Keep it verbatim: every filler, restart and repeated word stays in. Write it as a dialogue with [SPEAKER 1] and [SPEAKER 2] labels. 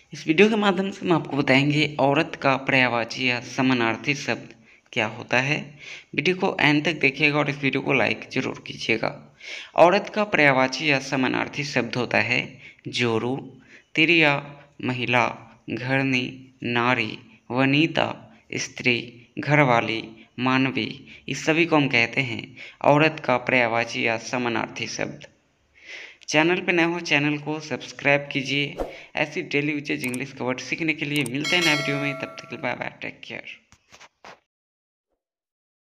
[SPEAKER 1] इस वीडियो के माध्यम से हम आपको बताएंगे औरत का पर्यायवाची या समानार्थी शब्द क्या होता है। वीडियो को एंड तक देखिएगा और इस वीडियो को लाइक जरूर कीजिएगा। औरत का पर्यायवाची या समानार्थी शब्द होता है जोरू, तिरिया, महिला, घरनी, नारी, वनिता, स्त्री, घरवाली, मानवी। इस सभी को हम कहते हैं औरत का पर्यायवाची या समानार्थी शब्द। चैनल पर नए हो चैनल को सब्सक्राइब कीजिए। ऐसी डेली यूजेज इंग्लिश का वर्ड सीखने के लिए मिलते हैं नए वीडियो में। तब तक के लिए बाय बाय, टेक केयर।